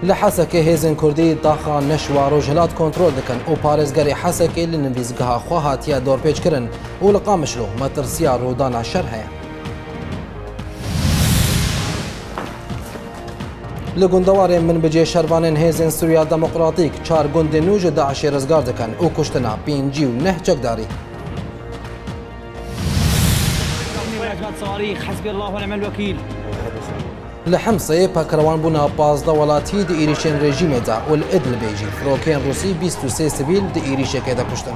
لحسك هيزن كردي داخل نشوى روجهلات كنترول دكن و بارزگري حسك اللي نبيزگها خواهاتيا دور بيج كرن و لقامشلو مترسيا رودانا شرحيا لگندوارên min bi cêşervanên hêzên Sûriya Demokratîk çar gundên nû ji Daişê rizgar dikin û kuştina pêncî û neh çekdarî. Li Hemsê pekirewanbûna 15 welatî di êrişên rejîmê de û li Idlibê jî firokên Rûsî 23 sivîl di êrişekê de kuştin.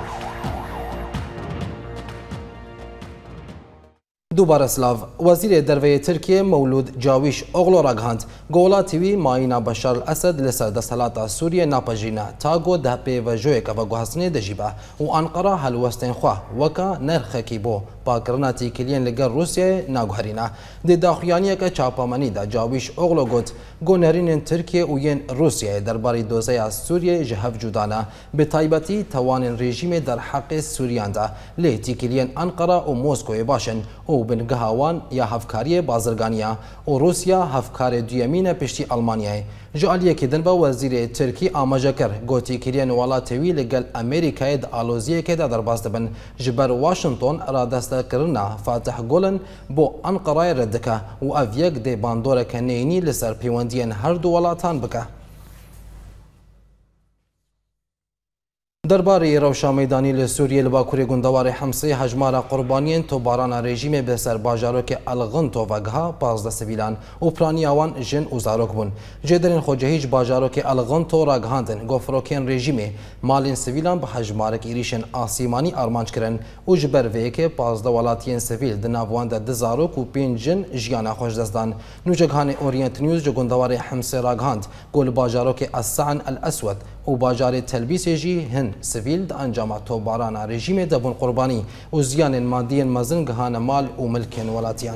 دوباره سلاو وزیر دروی ترکیه مولود جاویش اغلو راگهاند گولا تیوی ماینا بشار الاسد لسر دستهلاتا سوریه ناپجینا تاگو ده پیوجویک و گوهستنی دجیبه و انقره هلوستین خواه وکا نرخکی بو باکرنا تیکلین لگر روسیه ناگوهرینا دی داخویانیه که چاپامنی دا جاویش اغلو گوت گونرین ترکیه و ین روسیه درباری دوزه سوریه جهف جودانه به تایبتی توان رژیم در حق سوریان دا لی تیکلین انقره و موسکو باشن و بنگهاوان یا هفکاری بازرگانیا و روسیا هفکار دیمین پشتی آلمانیای جالیه که دن با وزیر ترکی آماجه کر گوتی کریان ولاتوی لگل امریکای د آلوزیه که در باز دبن جبر واشنطن را دست کرنا فاتح گولن بو انقره ردکه و اویگ دی باندور کنینی لسر پیوندین هر دو ولاتان بکه درباره روشا میدانی لسوریه لباکوری گندوار حمصه هجمار قربانیان تو باران رژیم به سر باجاروک الغنتو وگها 15 سویلان و پرانیاوان جن و زاروک بون جدرین خوجهیج باجاروک الغنتو راگهاندن گفروکین رژیم مالین سویلان به هجمارک ایریشن آسیمانی آرمانج کرن و جبر ویک 15 ولاتین سویل دناوان ده زاروک و 5 جن جیانا خوش دستان نوجگان اورینت نیوز جو گندوار حمصه راگهاند گل باجاروک السعن الاسود و باجار تلبیس جی هن سویل د انجام توباران رژیم دبون قربانی و زیان مادی مزن گهان مال و ملکن ولاتیان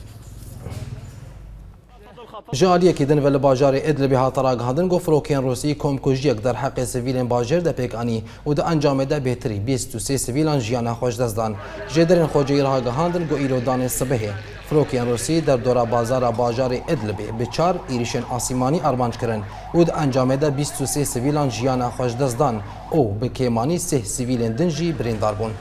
جالیه که دن ول باجار ادلبی هاتراگ هادن گفروکین روسی کمکوژیک در حق سویلین باجر ده پیکانی و د انجام ده بهتری 23 سویلان جیانا خوش دزدان جدرین خوجی راه گهاندن گو ایرودان صبح فروکین روسی در دورا بازار باجار ادلبی به 4 ایریشن آسیمانی آرمانج کرن و د انجام ده 23 سویلان جیانا خوش دزدان او به کیمانی 3 سویلین دنجی بریندار بون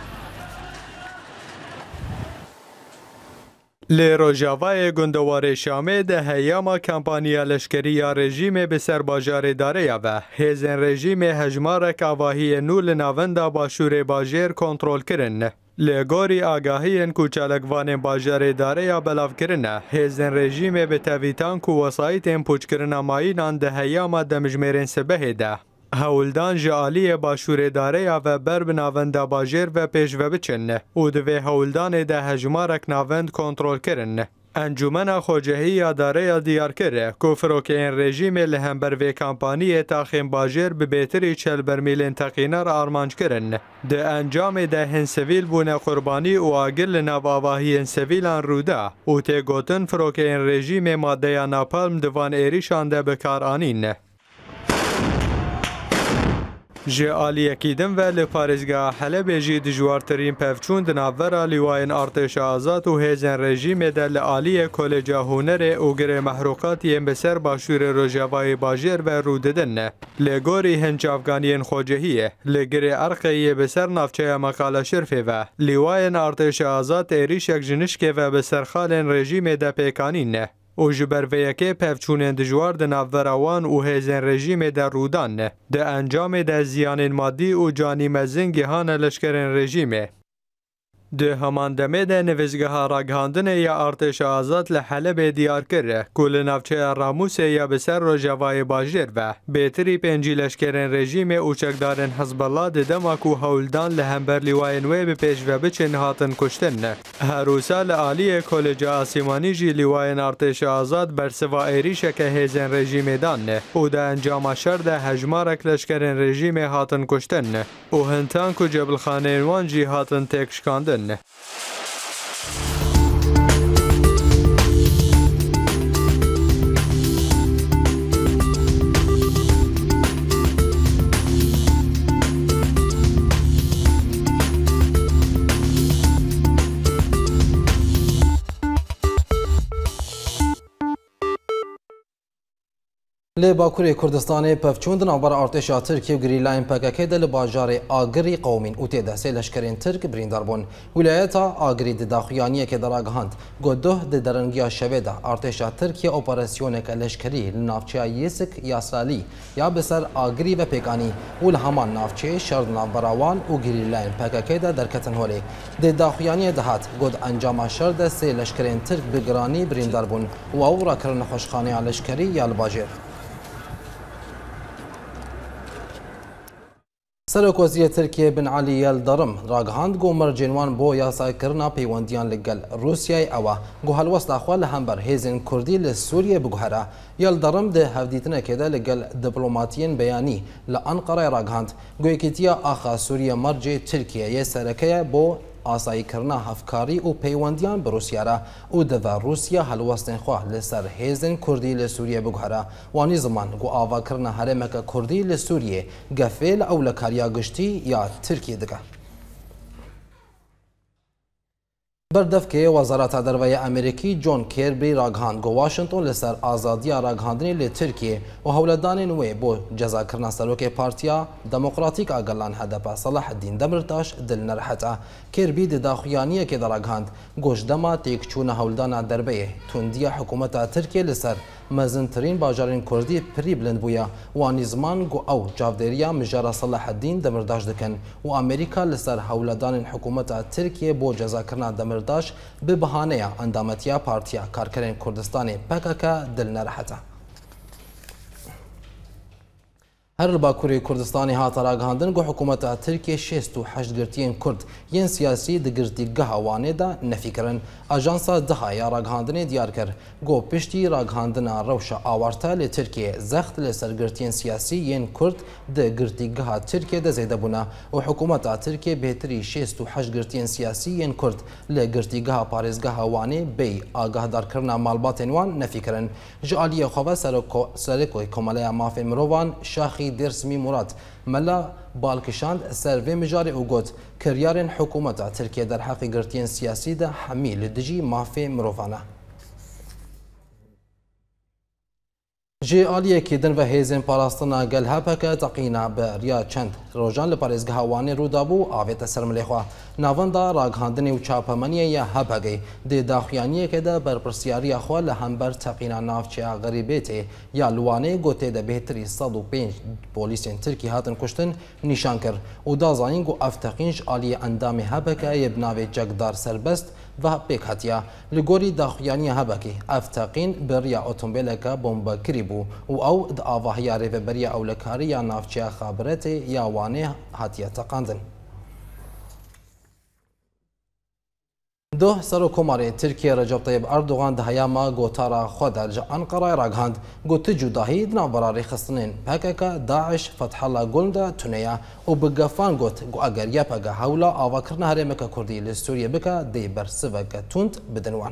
لی روژاوای گندوار شامه ده هیاما کمپانیا لشکری رژیم به سر باجار داره و هیزن رژیم هجمارک آواهی نول ناوندا باشور باجر کنترول کرن. لگوری آگاهی کوچالکوان باجار داره یا بلاف کرن هیزن رژیم به تاویتان کو وسایت پوچ کرن ماینان ده هیاما دمجمرین سبه ده. هولدان جالی باشور داره و برب ناوندا باجر و پیش و بچن و دوی هولدان ده هجمارک ناوند کنترول کرن. انجمن خوجهی داره دیار کرده که فروکین رژیم لهمبر و کمپانی تاخیم باجر به بهتری 40 برمیل تقینر آرمانج کرن. ده انجام ده هن سویل بونه قربانی و آگل نواواهی هن سویلان روده و تیگوتن فروکین رژیم ماده ناپالم دوان ایریشان ده بکار آنین. جالیه کیدن و لپارزگاه حلب جی دجوارترین پفچون دناورا لیواین ارتش آزاد و هیزن رژیم دل عالی کلج هنر او گره محروقاتی بسر باشور روجاوای باجر و روددن لگوری هنج افغانیین خوجهیه لگره ارقی بسر نافچه مقاله شرفه و لیواین ارتش آزاد ایریشک جنشکه و بسر خالن رژیم ده پیکانین او جبر ویکه پفچونن دجوار د ناوراوان او هیزن رژیم در رودان ده انجام ده زیان مادی و جانی مزن گهان لشکرین رژیمه. ده همان دمه ده نوزگاه راگهاندن یا ارتش آزاد لحلب دیار کرده کل نفچه راموس یا بسر روجاوای باجر و بهتری پنجی لشکرین رژیم اوچکدارن حزب الله ده دماکو هولدان لهمبر لیواین وی به پیش و بچن هاتن کشتن. هروسا لعالی کلج آسیمانی جی لیواین ارتش آزاد برسوا ایریشه که هیزن رژیم دان او ده انجام شر ده هجمارک لشکرین رژیم هاتن کشتن او هنتان کو جبل خانوان جی هاتن تکشکاندن. لی باکوری کردستان پفچوند نوبر ارتش ترکیه و گریلاین پکک دل باجار آگری قومین و تیده سی لشکرین ترک بریندار بون ولایت آگری داخلیانی که در آگهاند گوده درنگیا شویده ارتش ترکیه اپراسیون که لشکری لنافچه یسک یاسرالی یا بسر آگری و پیکانی و لهمان نافچه شرد نوبراوان و گریلاین پکک در کتن هولی داخلیانی دهات گود انجام شرد سی لشکرین ترک بگرانی بریندار بون و او را کرن خوشخانه لشکری یا الباجر. سرک وزیر ترکیه بن علی یلدرم راگهاند گو مرجنوان بو یاسای کرنا پیوندیان لگل روسیای اوا گو هلوست اخوال همبر هیزن کردی لسوریه بگوهره یلدرم ده هفدیتنه که ده لگل دیپلوماتین بیانی لانقره راگهاند گو یکیتیا آخا سوریه مرج ترکیه یه سرکه بو آسایی کرنا هفکاری و پیوندیان به روسیه را او دو روسیه هلوستن خواه لسر هیزن کردی لسوریه بگوهره وانی زمان گو آوا کرنا هرمک کردی لسوریه گفیل او لکاریا گشتی یا ترکیه دگه. بردف که وزارت دروی امریکی جون کیربی راگهاند گو واشنطن لسر آزادی راگهاندنی لی ترکیه و هولدان نوی بو جزا کرنا سروک پارتیا دموکراتیک آگلان هدف صلاح الدین دمرتاش دل نرحتا کیربی داخلیانی که راگهاند گوش دما تیکچون هولدان دربیه تندیا حکومت ترکیه لسر مزنترین باجارین کردی پری بلند بویا وانی زمان گو او جاودریا مجارا صلاح الدین دمرداش دکن و امریکا لسر هولدان حکومت ترکیه بو جزا کرنا دمرداش به بهانه اندامتیا پارتیا کارکرین کردستان پکک دل نرحته. هر باکوری کردستانی هات راگهاندن گو حکومت ترکیه 68 گرتین کرد ین سیاسی دگرتی گهوانه دا نفی کرن اجانسا دها یا راگهاندن دیار کر گو پشتی راگهاندن روش آوارتا لی ترکیه زخت لی سرگرتین سیاسی ین کرد دگرتی گه ترکیه دا زیده بونا و حکومت ترکیه بهتری 68 گرتین سیاسی ین کرد لی گرتی گه پارزگه وانه بی آگاه دار کرنا مالبات وان نفی کرن جعالی خواه سرکوی کمالی مافی مروان شاخی درسمی مراد ملا بالکشاند سروی مجاری او گوت کریارن حکومت ترکیه در حق گرتین سیاسی ده حمیل دجی مافی مروفانه. جی آلیه که دن و هیزن پاراستنا گل هپک تقینا به ریا چند روزان لپارزگه هوانه رو دابو آویت سرملی خواه ناوندا راگهاندنی و چاپمنیه یا هپگی ده داخلیانیه که ده برپرسیاری خواه لهمبر تقینا نافچه غریبیته یا لوانه گوته ده بهتری 105 پولیسین ترکی هاتن کشتن نشان کر و دا زاین گو افتقینش آلیه اندام هپک یبناوی جگدار سربست و پیک هاتیا لگوری داخلیانی هپکی افتقین بریا اتومبیل که بمبکری بو و او د آواهی ریوبری اولکاری یا نافچه خابرت یا وانه هاتیه تقاندن. دو سرکوماری ترکیه رجب طیب اردوغان ده هیاما گوتارا خود در انقره راگهاند گوت جداهی دنا براری خستنین پکک داعش فتح الله گلنده تونیا و بگفان گوت گو اگر یا پگه حولا آوا کرنه هرمک کردی لسوریه بکه دی برسوک تونت بدنوان.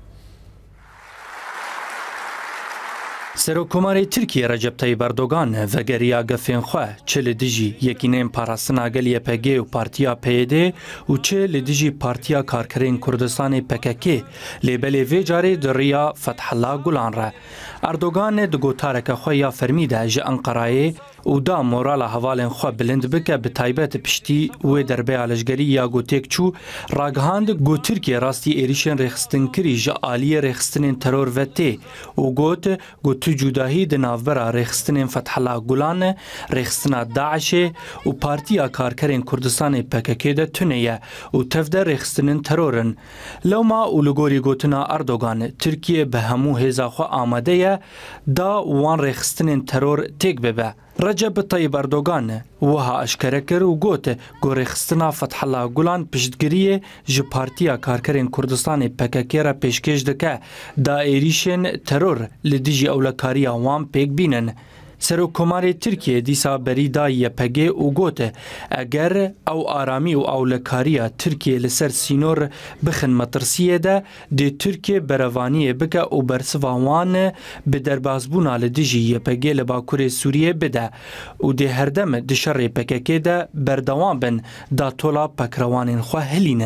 سرکوماری ترکیه رجب طیب اردوغان وگریا گفین خواه چه لدیجی یکینین پاراستنا گل یپگی و پارتیا پیده و چه لدیجی پارتیا کارکرین کردستان پککی لیبلی وی جاری دریا فتح الله گلان را اردوغان دگو تارک خواه یا فرمیده جه انقرائه و دا مورال حوالین خواه بلند بکه به تایبت پشتی و دربه علشگری یا گو تیک چو راگهاند گو ترکیه راستی ایریشن رخستن کری جه آلی رخستن ترور و تی و گوت گو تو جداهی د ناوبرا رخستن فتح الله گلان رخستن داعش و پارتیا کارکرین کردستان پککی ده تونیه و تفده رخستن ترورن لوما و لگوری گوتنا اردوغان ترکیه به همو هزاخوا آمده دا وان رخستن ترور تیک ببه رجب طیب اردوغان وها اشکره کر و گوت گو رخستنا فتح الله گلان پشتگیری جه پارتیا کارکرین کردستان پککی را پیشکش دکه دا ایریشن ترور لدیجی اولکاری وان پیک بینن. سرکوماری ترکیه دیسا بریدا یپگی او گوته اگر او آرامی و اولکاریا ترکیه لسر سینور بخن مطرسیه ده دی ترکیه بروانیه بکه او برسوان به دربازبونا لدیجی یپگی لباکور سوریه بده او دی هردم دی شر پککی ده بردوان بن دا طولا پکروانین خواه هلینن.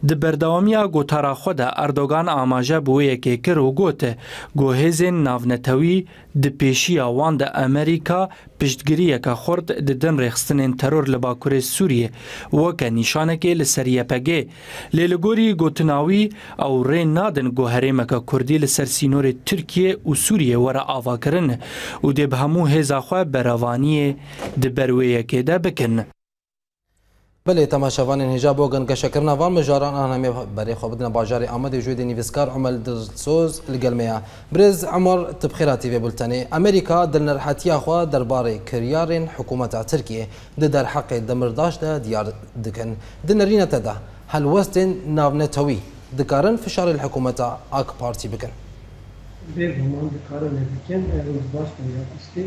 Di berdewamiya gotara xwe de Erdogan amaje bi wê yekê kir û got hêzên navnetewî di pêşiya wan de Amerîka piştgiriyeke xurt di din rêxistinên teror li Bakurê Sûriyê weke nîşanekê li ser YPG. Lê li gorî gotina wî ew rê nadin ku herêmeke Kurdî li ser sînorê Tirkiye û Sûriyê were avakirin û dê bi hemû hêza xwe berevaniyê di ber wê yekê de bikin. بله تماشاوانین هجاب وگن گشکرنا وان مجاران آنهمی برای خواب بدن باجاری آمده جوید نیویسکار عمل دلسوز لگلمیا برز عمر تبخیراتی و بلتنی امریکا در نرحتیا خوا درباره کریارین حکومت ترکیه در حق دمرداش ده دیار دکن در نرینه تدا هل وستن ناونتوی دکارن فشار الحکومت آک پارتی بکن بگمان دکارن بکن روز باش میاد استی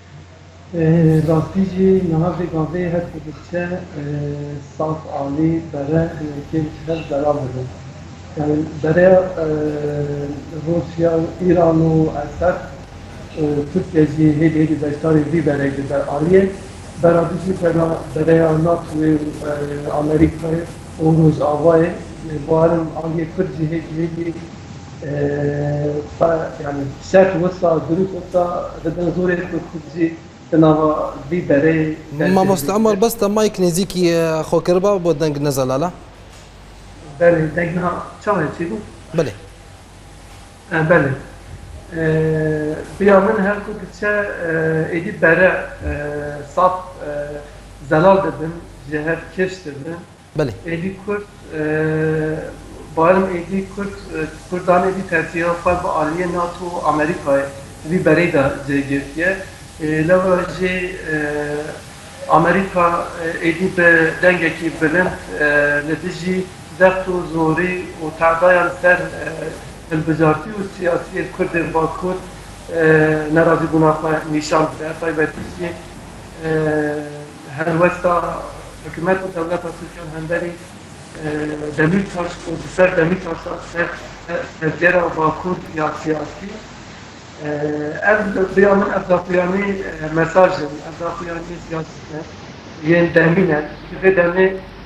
راستیجی نهاوی گاوی هر کدومه صاف عالی برای که هر درام بده. یعنی برای روسیا و ایران و اسد ترکیه هیچ دستاری بی برای در عالیه. برادری برای ناتو و آمریکا و روز آوای بارم عالیه کردی هیچ یعنی شرط وسط دروس وسط بدن زوره کردی تناوا بی برای ما مستعمر بس تا مایک نزیکی خو کربا بود دنگ نزل لا بله دنگ ها چه چی بود بله بله بیا من هر کو چه ایدی برای صاف زلال دادم جهت کش دادم بله ایدی کرد بارم ایدی کردان ایدی ترکیه خود با عالیه ناتو آمریکا بی برای دا جگرتیه لو جي امريكا ايدي بدنگكي بلند نتيجي ضغط زوري وتعدايا سر البزارتي والسياسي الكرد الباكور نراضي بناخا نشان بدا طيبتي هلوستا حكومات ودولات تركيا هندري دميرتاش وبسر دميرتاش سر باكور يا سياسي بيعمل أفضلياني مساج أفضلياني سياسة يندمينا كذا دمي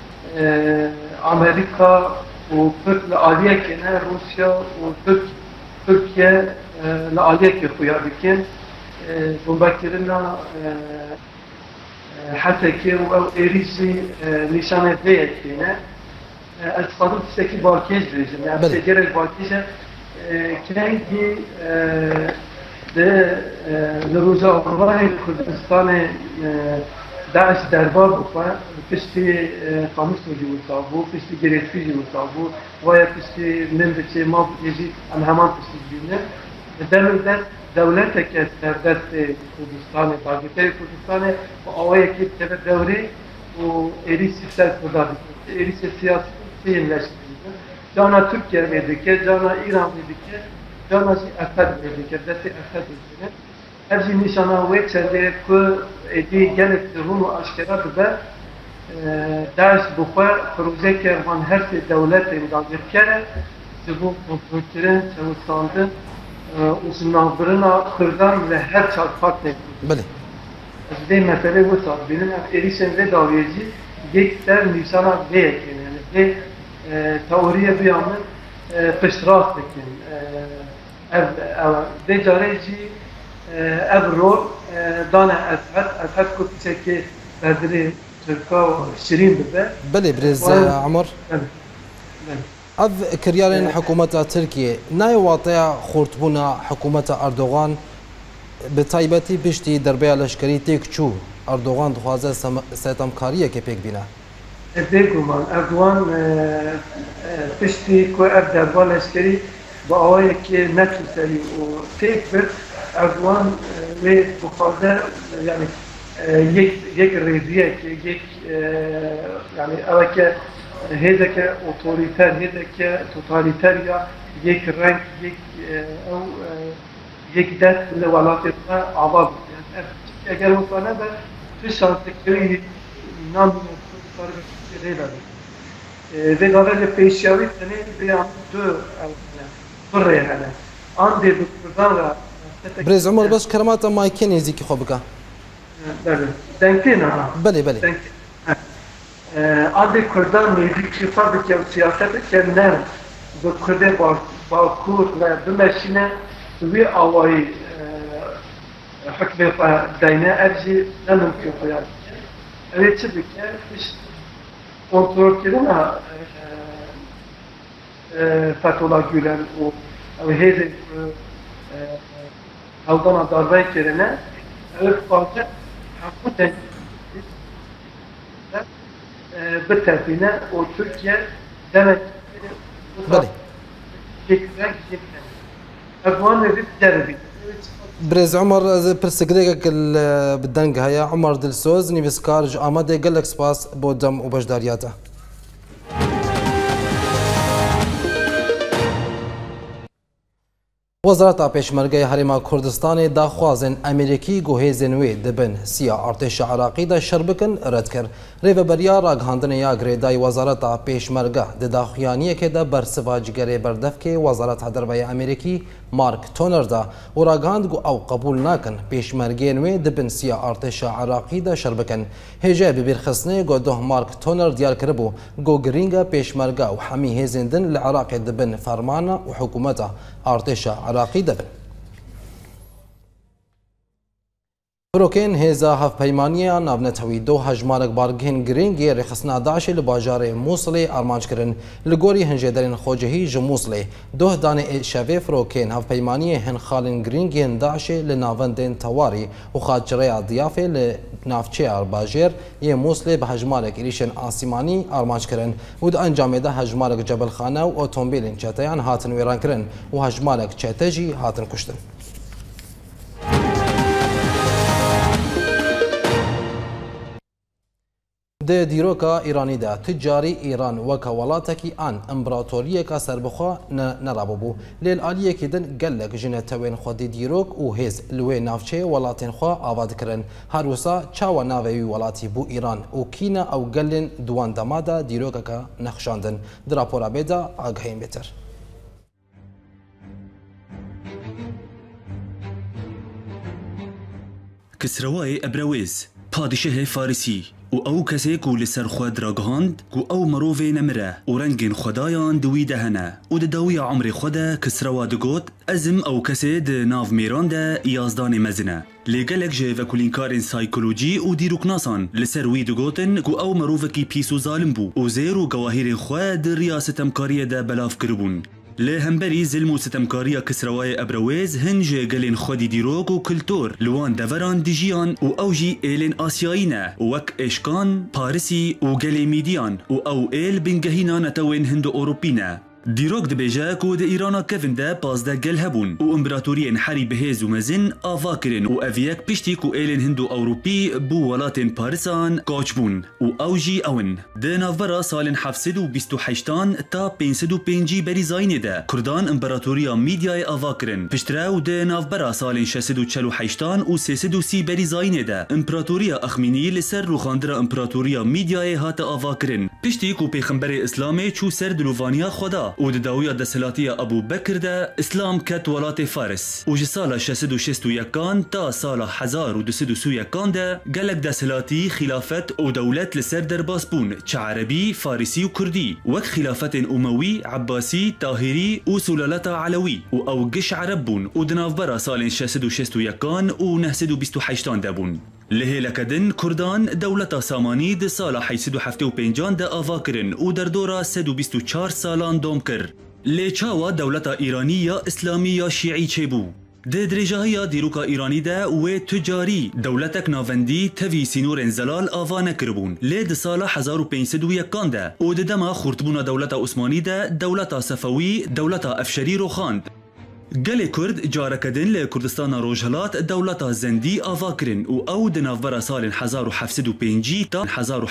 أمريكا وترك العالية كنا روسيا وتركيا العالية كخويا بكين بمبكرنا حتى كي أو إيريسي نشانة ذي كنا الصادق سكي باكيج رجيم يعني سجل الباكيج كنجي لروزا أقربائي كردستان داعش دربار بخوا پشتی قاموس جوتابو پشتی گرفتی جوتابو ویا پشتی نمبچه ما یجی ام همان پشتی جونه دمر دولت که سردست کردستان باقیتر کردستان و آوای که تبع دوری و ایریسی سر کرداد ایریسی سیاسی سیملشت جانا ترکیه میدیکه جانا ایران میدیکه جانا اسد میدیکه دستی اسد میدیکه هر چی نشانه وی چنده که ایدی گلت روم و اشکرا بده داعش بخوا پروژه که من هر سی دولت امدادر کرده سبو کنترکترین چوستاندن و سنابرنا کردان لهر چارپاک نکنه بله از دی مسئله وسط بینن ایریشن و داویجی یک در نشانه وی کنه یعنی تئوری بیامن پشتراست بکن دی جارجی ابرو دانه اسحت کتی که بردری ترکا و شیرین بده بله برز عمر اف كريالين حكومة تركيا ناي واطيع خورتبونا حكومة أردوغان بتايبتي بشتي دربيا لشكري تيكچو أردوغان دخوازه ستمكارية كبيك بينا بگومان اردوان پشتی که دربار لشکری با آوایی که نتوسری و تیک برد اردوان می بخوازه یعنی یک ریزیه که یک یعنی اوه که هیده که اوتوریتر هیده که توتالیتر یا یک رنگ یک دست لولاتی آوا بود اگر مطمئنه به تو شانسکری نامی ve gavelle peşyavi sene beyam dö hale an de buradan ra برز عمر بس كلمات مايكين يزيكي خوبك بله دنكنا بله بله عندي كردان ميدي كفار بكم سياسات كنن بكرد باكور بمشينا وي أوي حكم دينا أرجي نمكن خيال أريد بك فيش كنترول كده فتولا Gülen و هذا هالضنا ضربة كده فاضل حقوقا بالتربية وتركيا دمت بله أفوان نبي تجربي برز عمر برسكريك بالدنگ هيا عمر دلسوز نيفسكارج آماده قال سپاس بودم وبجدارياته وزارت پیشمرگه حریم کردستان داخوازن امریکی گوهیزن وی دبن سیا ارتش عراقی دا شربکن رد کر ریو بریا راگهاندن یا گریدای وزارت پیشمرگه د داخویانی که دا برسواجگری بردف که وزارت حدربای امریکی مارک تونر دا و راگهاند گو او قبول ناکن پیشمرگه وی دبن سیا ارتش عراقی دا شربکن هجا ببرخصنه گو ده مارک تونر دیار کربو گو گرینگا پیشمرگه و حمی هیزندن لعراق دبن فرمانه و حکومته ارتش عراقی دبن فروکین هزا هف پیمانیه نابنتوی دو هجمارک بارگهن گرینگی رخصنا داعش لباجار موصل آرمانج کرن لگوری هنجدرین خوجهی جموصل دو دانه شوی فروکین هف پیمانیه هن خالن گرینگی هن داعش لناوندین تواری و خاجره ضیافه لنافچه آرباجر یه موصل به هجمارک ایریشن آسیمانی آرمانج کرن و د انجام ده هجمارک جبل خانه و اتومبیلین چتیان هاتن ویران کرن و هجمارک چتجی هاتن کشتن د دیروکا ایرانی ده تجاری ایران وکا ولاتکی آن امبراتوریه کا سربخوا نرابو لیل آلیه که دن گلک جنه توین خودی دیروک و هز لوی نافچه ولاتین خوا آباد کرن هروسا چاوا ناوی ولاتی بو ایران و کینا او گلن دوان دمادا دیروکا کا نخشاندن دراپورا بیدا آگهیم بیتر كسروای ابرویز پادشه فارسی و او کسی کو لسر خود راگهاند کو او مروفی نمره و رنگین خدایان دوی دهنه و ده داوی عمر خوده کسروا دگوت ازم او کسی ده ناف میران ده یازدان مزنه لگلک جه و کلینکارین سایکولوژی و دیروکناسان لسر وی دگوتن کو او مروفکی پیس و ظالم بو و زیر و گواهیر خود ریاست امکاری ده بلاف کربون لهمبري زلمو ستمكاريا كسروای ابرويز هنج قلين خودي ديروك و كلتور لوان دفران ديجيان و اوجي ايلين آسياينا وك اشكان باريسي و قلي ميديان و او ايل بنجهينا نتوين هندو اوروبينا دیروک دبیجه کو د ایران کفن ده پازده گل هبون و امپراتوری حری بهز و مزن آوا کرن و اویک پشتی کو ایلن هندو اوروپی بو ولاتن پاریسان کاچ بون و اوجی اون ده نوورا سالن 728 تا 505 بری زاینه ده کردان امپراتوریا میدیای آوا کرن پشتره و ده نوورا سالن 648 و 330 بری زاینه ده امپراتوریا اخمینی لسر روخاندرا امپراتوریا میدیای هات آوا کرن پشتی کو پیغمبر اسلامی چو سر دلووانیا خدا و داویا دسلاتیا ابو بکر ده اسلام کت ولات فارس و جسالا 661 تا سالا 1231 ده گلک دسلاتی خلافت و دولت لسر درباس بون چه عربی فارسی و کردی وک خلافت اموی عباسی طاهری و سلالتا علوی و او گش عرب بون و دنافبرا سال 661 و 928 ده بون لهلكدن كردان دولة ساماني د سالا 875 ده آوا کرن و در دورا 124 سالان دوم کر لچاوا دولة ایرانیه اسلامیه شیعی چه بو ده درجه دیروکا ایرانی ده و تجاری دولتک ناوندی توی سینور انزلال آوا نکربون لید سال 1501 ده و ده دما خورتبون دولت عثمانی ده دولت صفوی دولت افشری رو خاند گل کرد جارکدن لکردستان روجهلات دولت زندی آوا کرن و او دنافبرا سال 1705 تا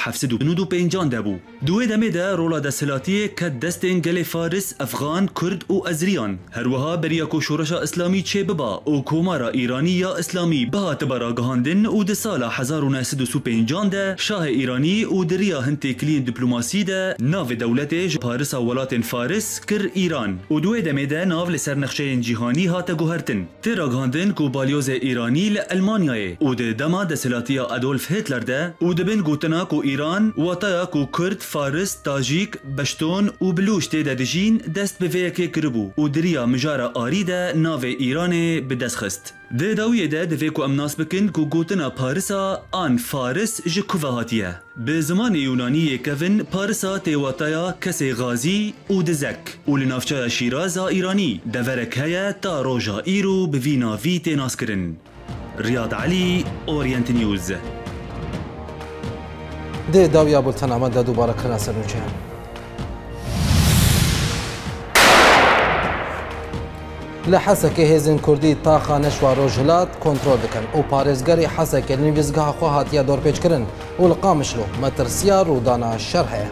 1795 ده بو دوی دمه ده رولا دسلاتی که دستن گل فارس افغان کرد و ازریان هروها بریاکو شورش اسلامی چه ببا و کومارا ایرانی یا اسلامی بهات برا گهاندن و ده سال 1905 ده شاه ایرانی و دریا هنتکلین دیپلماسی ده ناو دولت پارس ولات فارس کر ایران و دوی دمه ده ناو لسر نقشه جیهانی هات گوهرتن تراغاندن کو بالیوز ایرانی ل المانیای او د دما دسلاتیا ادولف هیتلر ده او دبن گوتنا کو ایران واتایا کو کرد فارس تاجیک بشتون او بلوش ته دجین دست به ویکه کربو او دریا مجارا آری ده ناو ایران به دست خست ده داویه ده دوی کو امناس بکن کو گوتنا پارسا آن فارس ج کوهاتیه به زمان یونانی کفن پارسا تیواتایا کسی غازی او دزک او لنافچه شیراز ایرانی دورک هیا تا روژا ایرو به ویناوی تیناس کرن. ریاض علی اورینت نیوز ده داویا بولتن آمد ده دوباره کرنا سرونچه لحسك هزن كردي طاقة نشوى روجلات كنترول دكن و باريزگري حسك النويزگاه خو هاتيا دور پیچ کرن و لقامشلو مترسيار و دانا شرحه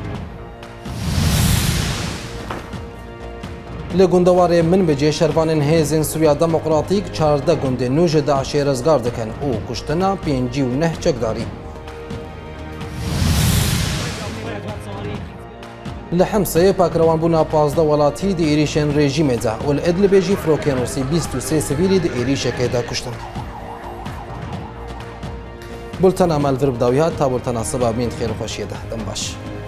لگوندوار من بجي شربان هزن سوريا ديمقراطيك 14 گوند نوج داعش رزگار دكن و کشتنا 5 و 9 چکداری لحمسه پاکروان بونا 15 ولاتی دی ایریشن رژیم ده و الادل بجی فروکینوسی 23 سویلی دی ایریشه که ده کشتن. بولتن عمل ورب داویات تا بولتن عصبا بین خیر خوشیه ده دم باش.